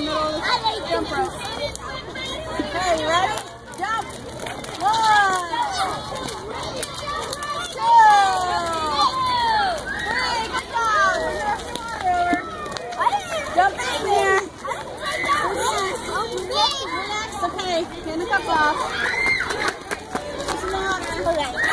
middle of the jump rope. Okay, you ready? Jump. 1, 2, 3. Good job. Jump in there. Relax. Okay, hand the cup off. Okay.